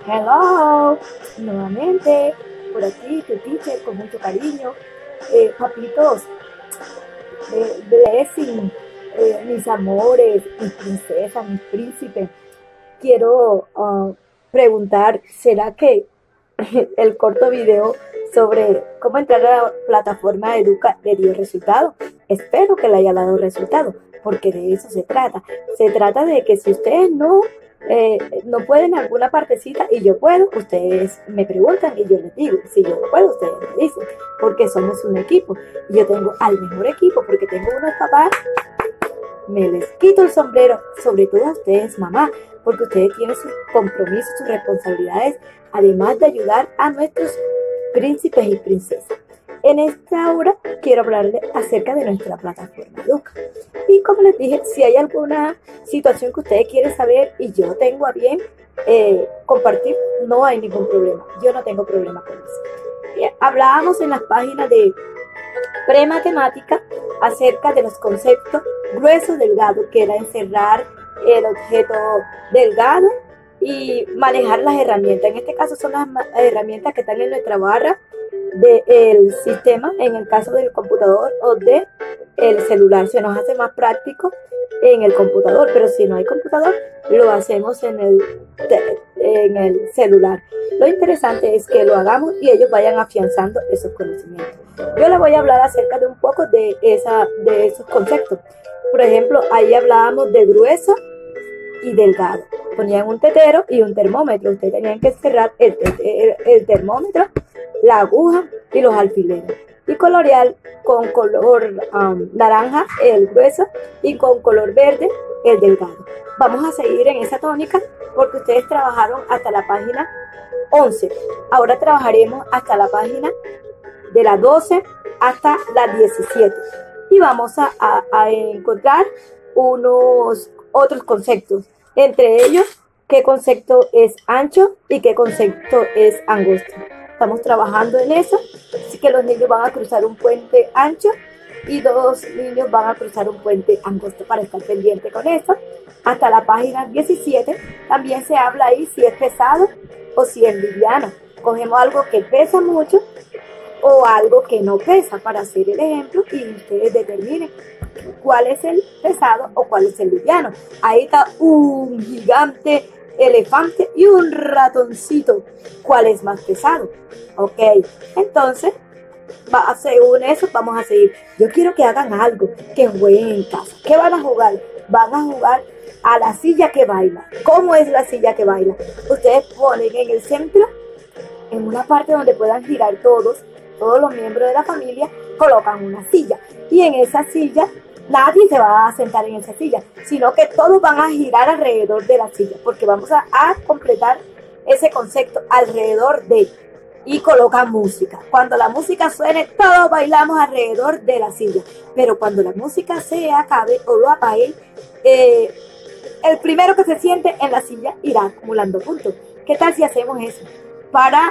Hello, nuevamente, por aquí, tu teacher, con mucho cariño. Papitos, blessing, mis amores, mis princesas, mis príncipes. Quiero preguntar, ¿será que el corto video sobre cómo entrar a la plataforma Educa le dio resultado? Espero que le haya dado resultado, porque de eso se trata. Se trata de que si ustedes no pueden en alguna partecita y yo puedo, ustedes me preguntan y yo les digo, si yo no puedo, ustedes me dicen, porque somos un equipo. Y yo tengo al mejor equipo, porque tengo unos papás, me les quito el sombrero, sobre todo a ustedes, mamá, porque ustedes tienen sus compromisos, sus responsabilidades, además de ayudar a nuestros príncipes y princesas. En esta hora quiero hablarles acerca de nuestra plataforma Educa. Y como les dije, si hay alguna situación que ustedes quieren saber y yo tengo a bien compartir, no hay ningún problema. Yo no tengo problema con eso. Hablábamos en las páginas de prematemática acerca de los conceptos grueso delgado, que era encerrar el objeto delgado y manejar las herramientas. En este caso son las herramientas que están en nuestra barra del sistema, en el caso del computador o del celular. Se nos hace más práctico en el computador, pero si no hay computador, lo hacemos en el celular. Lo interesante es que lo hagamos y ellos vayan afianzando esos conocimientos. Yo les voy a hablar acerca de un poco de esos conceptos. Por ejemplo, ahí hablábamos de grueso y delgado. Ponían un tetero y un termómetro. Ustedes tenían que cerrar el termómetro, la aguja y los alfileres. Y colorear con color naranja el grueso y con color verde el delgado. Vamos a seguir en esa tónica porque ustedes trabajaron hasta la página 11. Ahora trabajaremos hasta la página de la 12 hasta la 17. Y vamos a encontrar unos otros conceptos. Entre ellos, qué concepto es ancho y qué concepto es angosto. Estamos trabajando en eso, así que los niños van a cruzar un puente ancho y dos niños van a cruzar un puente angosto para estar pendiente con eso. Hasta la página 17 también se habla ahí si es pesado o si es liviano. Cogemos algo que pesa mucho o algo que no pesa para hacer el ejemplo y ustedes determinen cuál es el pesado o cuál es el liviano. Ahí está un gigante elefante y un ratoncito. ¿Cuál es más pesado? Ok, entonces, según eso, vamos a seguir. Yo quiero que hagan algo, que jueguen en casa. ¿Qué van a jugar? Van a jugar a la silla que baila. ¿Cómo es la silla que baila? Ustedes ponen en el centro, en una parte donde puedan girar todos los miembros de la familia, colocan una silla. Y en esa silla, nadie se va a sentar en esa silla, sino que todos van a girar alrededor de la silla, porque vamos a completar ese concepto alrededor de, y colocan música. Cuando la música suene, todos bailamos alrededor de la silla, pero cuando la música se acabe o lo apague, el primero que se siente en la silla irá acumulando puntos. ¿Qué tal si hacemos eso? Para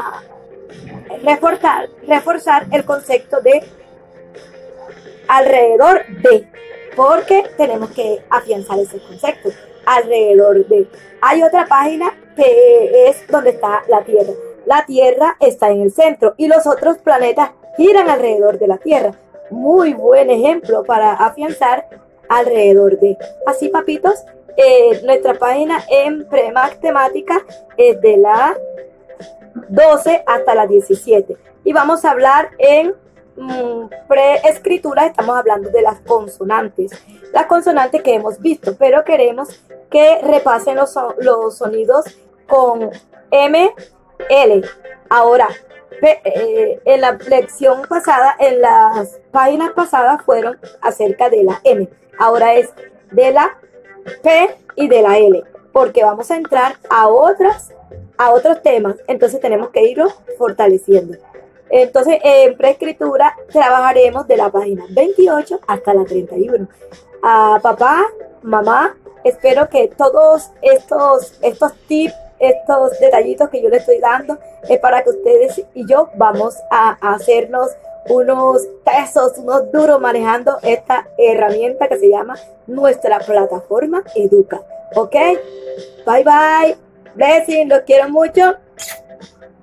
reforzar el concepto de alrededor de, porque tenemos que afianzar ese concepto, alrededor de. Hay otra página que es donde está la Tierra. La Tierra está en el centro y los otros planetas giran alrededor de la Tierra. Muy buen ejemplo para afianzar alrededor de. Así, papitos, nuestra página en prematemática es de la 12 hasta la 17. Y vamos a hablar en preescritura, estamos hablando de las consonantes. Las consonantes que hemos visto, pero queremos que repasen los sonidos con M, L. Ahora, en la lección pasada, en las páginas pasadas fueron acerca de la M. Ahora es de la P y de la L, porque vamos a entrar a otros temas, entonces tenemos que irlo fortaleciendo. Entonces, en preescritura trabajaremos de la página 28 hasta la 31. Papá, mamá, espero que todos estos tips, estos detallitos que yo les estoy dando, es para que ustedes y yo vamos a hacernos unos tesos, unos duros manejando esta herramienta que se llama nuestra plataforma Educa. ¿Ok? Bye, bye. Blessing, lo quiero mucho.